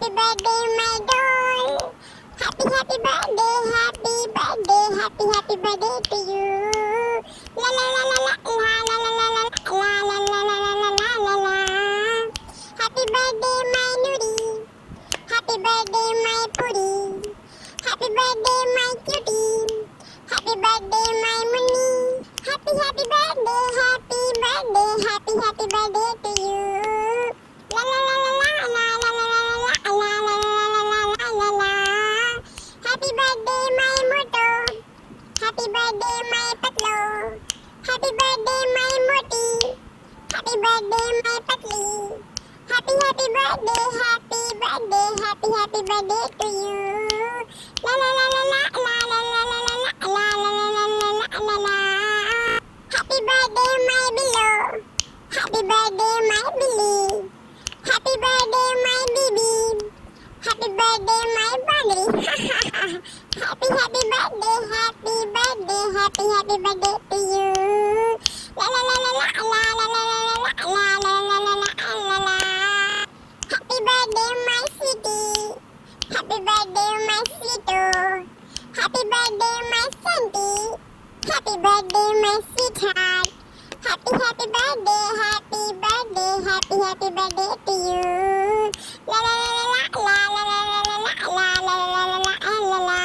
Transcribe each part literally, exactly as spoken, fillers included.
birthday, my doll. Happy, happy birthday, happy birthday, happy, happy birthday to you. La la la la la la la la la la la la la la la la la. Happy birthday, my Nuri. Happy birthday, my Puri. Happy birthday, my cutie. Happy birthday, my Muni. Happy, happy birthday, happy birthday, happy, happy birthday to you. La la la la la la la la la la la la la la la. Happy birthday, my Moto. Happy birthday, my Patlo. Happy birthday, my Moti. Happy birthday, my Patli. Happy, happy birthday, happy birthday, happy, happy birthday to you. La la la la la la la la la la la la la la la la. Happy birthday, my Billo. Happy birthday, my Billy. Happy birthday, my baby. Happy birthday, my Bangri. Happy, happy birthday, happy birthday, happy, happy birthday to you. La la la la la la la la la la la la la la la. Happy birthday, my sweetie. Happy birthday, my sweeto. Happy birthday, my Sandy. Happy birthday, my sweetheart. Happy, happy birthday, happy birthday, happy, happy birthday to you. La la la la la la la la la la la la la la la.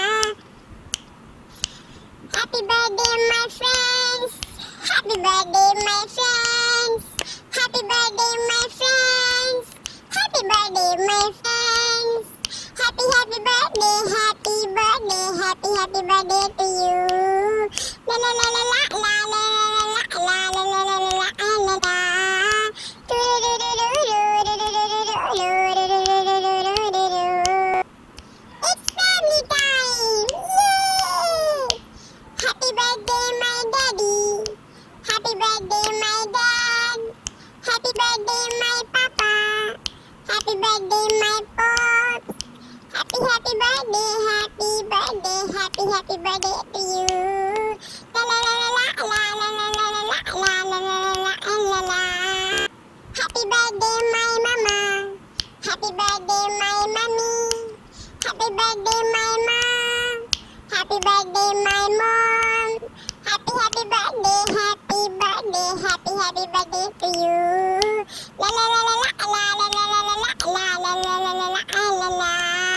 Happy birthday, my friends. Happy birthday, my friends. Happy birthday, my friends. Happy birthday, my friends. Happy, happy birthday, happy birthday, happy, happy birthday to you. La la la la la la la la la la la la la la la. Do do do do do do do do do do do do. It's family time! Yay! Happy birthday, my daddy. Happy birthday, my dad. Happy birthday, my papa. Happy birthday, my pop. Happy, happy birthday, happy birthday, happy, happy birthday to you. La la la la la la la la la la la la la la la. Happy birthday, my mama. Happy birthday, my mommy. Happy birthday, my mom. Happy birthday, my mom. Happy, happy birthday, happy birthday, happy, happy birthday to you. La la la la la la la la la la la la la la la la.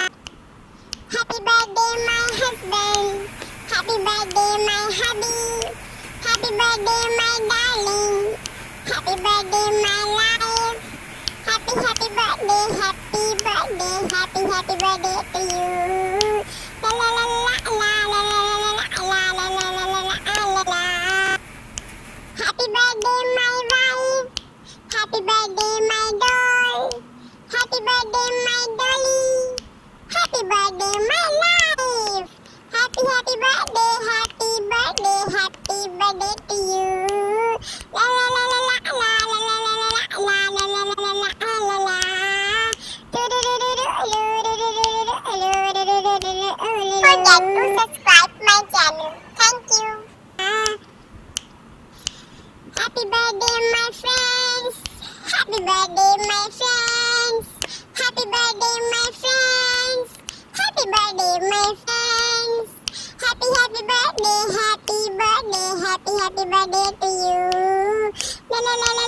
Happy birthday, my husband. Happy birthday, my hubby. Happy birthday, my darling. Happy birthday, my life. Happy, happy birthday, happy birthday, happy, happy birthday to you. La la la la la la la la la la la la la la. Happy birthday, my wife. Happy birthday, my doll. Happy birthday, my dolly. Happy birthday, my life. Happy, happy birthday, happy birthday, happy birthday to you. La la la la la la la la la la la la la la la la. Do do do do do do do do do do do do do. Forget to subscribe my channel. Thank you. Happy birthday, my friends. Happy birthday, my friends. Happy birthday, my friends. Happy birthday, my friends. Happy, happy birthday, happy birthday, happy, happy birthday to you. La la la